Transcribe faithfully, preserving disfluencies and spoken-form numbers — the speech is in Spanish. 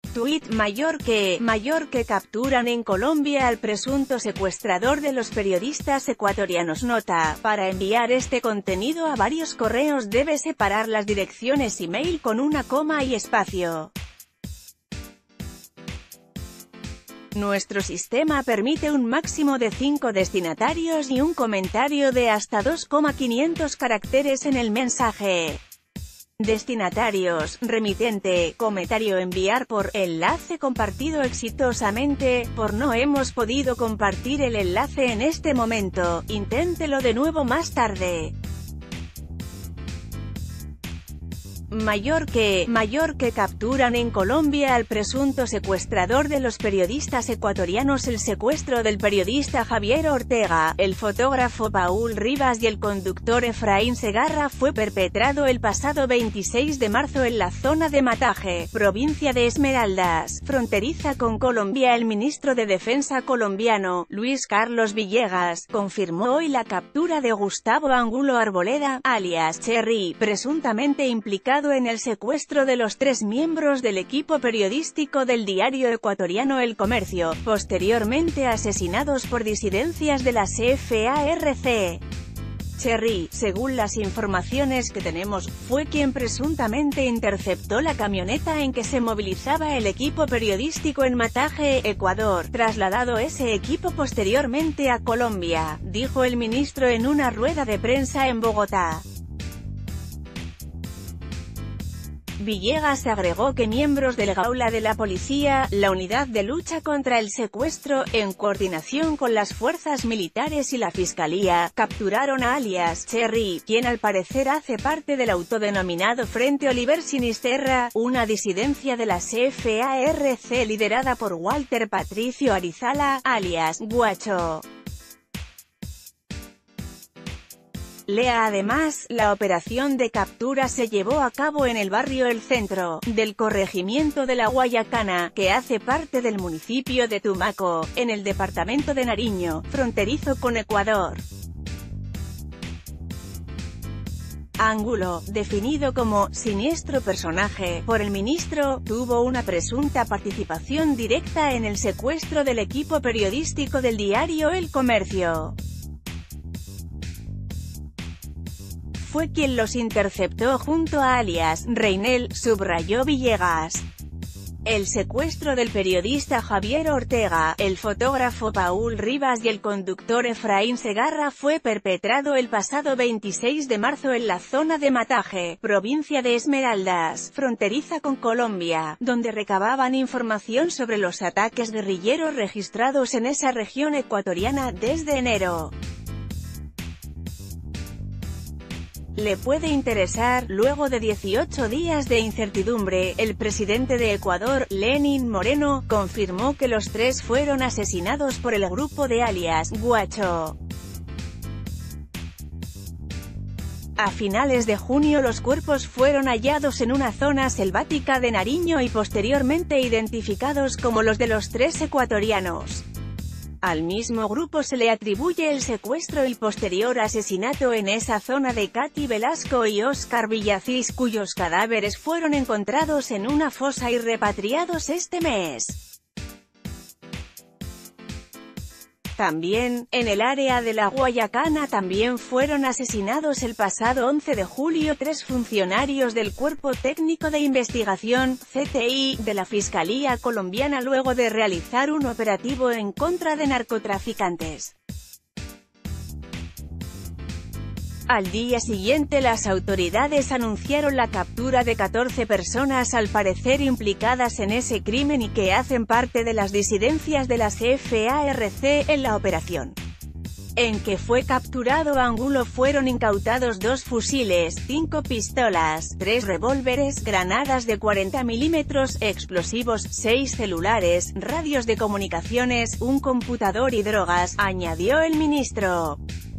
Tuit: Mallorca, Mallorca capturan en Colombia al presunto secuestrador de los periodistas ecuatorianos. Nota: para enviar este contenido a varios correos debe separar las direcciones email con una coma y espacio. Nuestro sistema permite un máximo de cinco destinatarios y un comentario de hasta dos coma quinientos caracteres en el mensaje. Destinatarios: remitente, comentario, enviar por, enlace compartido exitosamente, por no hemos podido compartir el enlace en este momento, inténtelo de nuevo más tarde. Mallorca, Mallorca capturan en Colombia al presunto secuestrador de los periodistas ecuatorianos. El secuestro del periodista Javier Ortega, el fotógrafo Paul Rivas y el conductor Efraín Segarra fue perpetrado el pasado veintiséis de marzo en la zona de Mataje, provincia de Esmeraldas, fronteriza con Colombia. El ministro de Defensa colombiano, Luis Carlos Villegas, confirmó hoy la captura de Gustavo Angulo Arboleda, alias Cherry, presuntamente implicado en el secuestro de los tres miembros del equipo periodístico del diario ecuatoriano El Comercio, posteriormente asesinados por disidencias de la C F A R C. Cherry, según las informaciones que tenemos, fue quien presuntamente interceptó la camioneta en que se movilizaba el equipo periodístico en Mataje, Ecuador, trasladado ese equipo posteriormente a Colombia, dijo el ministro en una rueda de prensa en Bogotá. Villegas agregó que miembros del Gaula de la Policía, la unidad de lucha contra el secuestro, en coordinación con las fuerzas militares y la Fiscalía, capturaron a alias Cherry, quien al parecer hace parte del autodenominado Frente Oliver Sinisterra, una disidencia de la C F A R C liderada por Walter Patricio Arizala, alias Guacho. Lea además, la operación de captura se llevó a cabo en el barrio El Centro, del corregimiento de La Guayacana, que hace parte del municipio de Tumaco, en el departamento de Nariño, fronterizo con Ecuador. Angulo, definido como «siniestro personaje» por el ministro, tuvo una presunta participación directa en el secuestro del equipo periodístico del diario El Comercio. Fue quien los interceptó junto a alias Reinel, subrayó Villegas. El secuestro del periodista Javier Ortega, el fotógrafo Paul Rivas y el conductor Efraín Segarra fue perpetrado el pasado veintiséis de marzo en la zona de Mataje, provincia de Esmeraldas, fronteriza con Colombia, donde recababan información sobre los ataques guerrilleros registrados en esa región ecuatoriana desde enero. Le puede interesar. Luego de dieciocho días de incertidumbre, el presidente de Ecuador, Lenín Moreno, confirmó que los tres fueron asesinados por el grupo de alias Guacho. A finales de junio los cuerpos fueron hallados en una zona selvática de Nariño y posteriormente identificados como los de los tres ecuatorianos. Al mismo grupo se le atribuye el secuestro y posterior asesinato en esa zona de Katy Velasco y Óscar Villacís, cuyos cadáveres fueron encontrados en una fosa y repatriados este mes. También, en el área de La Guayacana también fueron asesinados el pasado once de julio tres funcionarios del Cuerpo Técnico de Investigación, C T I, de la Fiscalía colombiana luego de realizar un operativo en contra de narcotraficantes. Al día siguiente las autoridades anunciaron la captura de catorce personas al parecer implicadas en ese crimen y que hacen parte de las disidencias de la C F A R C. En la operación en que fue capturado Angulo fueron incautados dos fusiles, cinco pistolas, tres revólveres, granadas de cuarenta milímetros, explosivos, seis celulares, radios de comunicaciones, un computador y drogas, añadió el ministro.